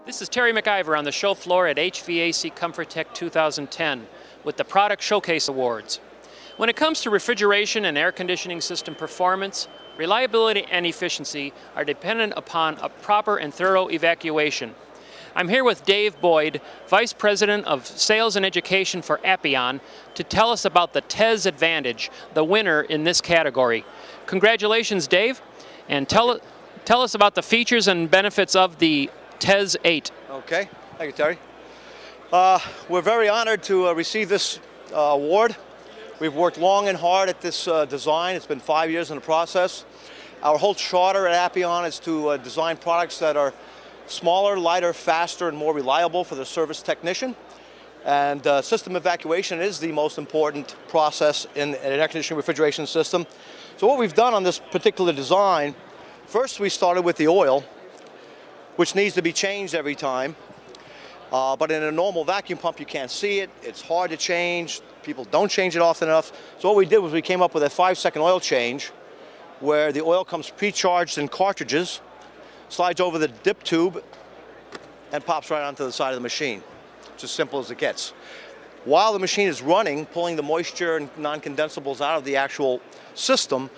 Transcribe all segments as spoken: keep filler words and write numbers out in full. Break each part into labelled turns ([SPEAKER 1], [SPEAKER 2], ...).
[SPEAKER 1] This is Terry McIver on the show floor at H V A C ComfortTech two thousand ten with the Product Showcase Awards. When it comes to refrigeration and air conditioning system performance, reliability and efficiency are dependent upon a proper and thorough evacuation. I'm here with Dave Boyd, Vice President of Sales and Education for Appion, to tell us about the T E S Advantage, the winner in this category. Congratulations, Dave, and tell, tell us about the features and benefits of the T E S eight.
[SPEAKER 2] Okay, thank you, Terry. Uh, we're very honored to uh, receive this uh, award. We've worked long and hard at this uh, design. It's been five years in the process. Our whole charter at Appion is to uh, design products that are smaller, lighter, faster, and more reliable for the service technician. And uh, system evacuation is the most important process in an air conditioning refrigeration system. So what we've done on this particular design, first we started with the oil, which needs to be changed every time. Uh, but in a normal vacuum pump, you can't see it. It's hard to change. People don't change it often enough. So what we did was we came up with a five-second oil change where the oil comes pre-charged in cartridges, slides over the dip tube, and pops right onto the side of the machine. It's as simple as it gets. While the machine is running, pulling the moisture and non-condensables out of the actual system,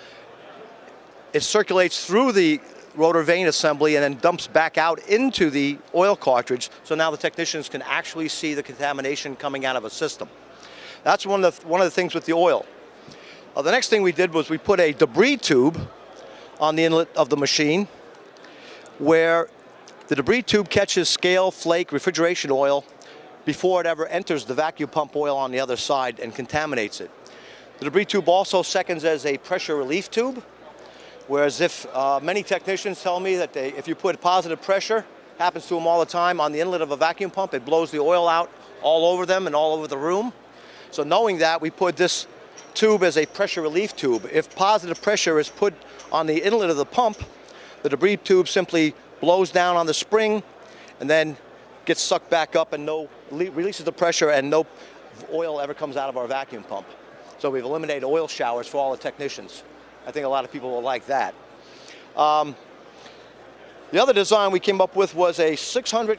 [SPEAKER 2] it circulates through the rotor vane assembly and then dumps back out into the oil cartridge, so now the technicians can actually see the contamination coming out of a system. That's one of the, one of the things with the oil. Uh, the next thing we did was we put a debris tube on the inlet of the machine where the debris tube catches scale, flake, refrigeration oil before it ever enters the vacuum pump oil on the other side and contaminates it. The debris tube also seconds as a pressure relief tube, whereas if uh, many technicians tell me that they, if you put positive pressure, happens to them all the time, on the inlet of a vacuum pump, it blows the oil out all over them and all over the room. So knowing that, we put this tube as a pressure relief tube. If positive pressure is put on the inlet of the pump, the debris tube simply blows down on the spring and then gets sucked back up and no releases the pressure and no oil ever comes out of our vacuum pump. So we've eliminated oil showers for all the technicians. I think a lot of people will like that. Um, the other design we came up with was a six hundred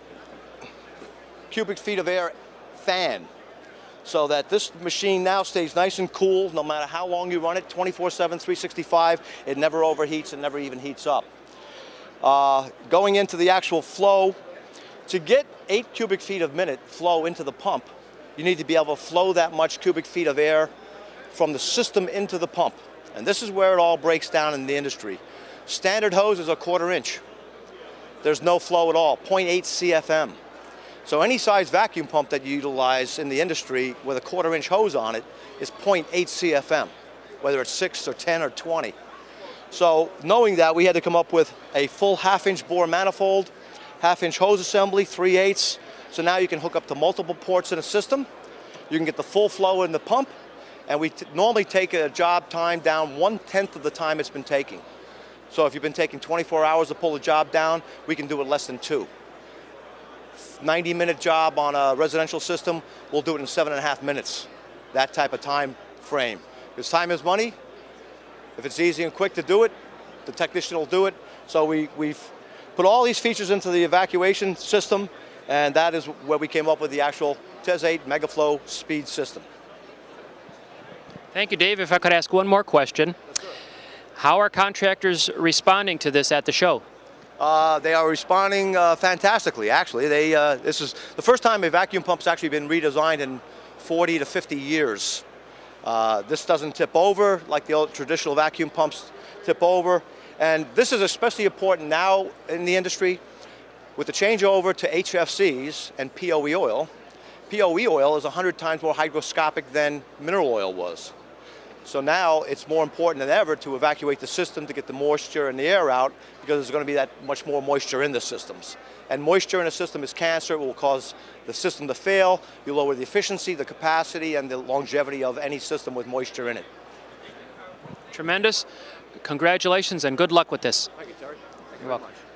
[SPEAKER 2] cubic feet of air fan, so that this machine now stays nice and cool no matter how long you run it, twenty-four seven, three sixty-five. It never overheats, it never even heats up. Uh, going into the actual flow, to get eight cubic feet a minute flow into the pump, you need to be able to flow that much cubic feet of air from the system into the pump. And this is where it all breaks down in the industry. Standard hose is a quarter inch. There's no flow at all, zero point eight C F M. So any size vacuum pump that you utilize in the industry with a quarter inch hose on it is zero point eight C F M, whether it's six or ten or twenty. So knowing that, we had to come up with a full half inch bore manifold, half inch hose assembly, three eighths. So now you can hook up to multiple ports in a system. You can get the full flow in the pump. And we t normally take a job time down one-tenth of the time it's been taking. So if you've been taking twenty-four hours to pull the job down, we can do it less than two. ninety minute job on a residential system, we'll do it in seven and a half minutes. That type of time frame. Because time is money. If it's easy and quick to do it, the technician will do it. So we, we've put all these features into the evacuation system, and that is where we came up with the actual T E S eight MegaFlow speed system.
[SPEAKER 1] Thank you, Dave. If I could ask one more question.
[SPEAKER 2] Yes,
[SPEAKER 1] how are contractors responding to this at the show?
[SPEAKER 2] Uh, they are responding uh, fantastically, actually. They, uh, this is the first time a vacuum pump's actually been redesigned in forty to fifty years. Uh, this doesn't tip over like the old traditional vacuum pumps tip over. And this is especially important now in the industry with the changeover to H F Cs and P O E oil. P O E oil is one hundred times more hygroscopic than mineral oil was. So now it's more important than ever to evacuate the system to get the moisture and the air out, because there's going to be that much more moisture in the systems. And moisture in a system is cancer. It will cause the system to fail. You lower the efficiency, the capacity, and the longevity of any system with moisture in it.
[SPEAKER 1] Tremendous. Congratulations and good luck with this.
[SPEAKER 2] Thank you, Terry. Thank you
[SPEAKER 1] You're welcome.
[SPEAKER 2] Much.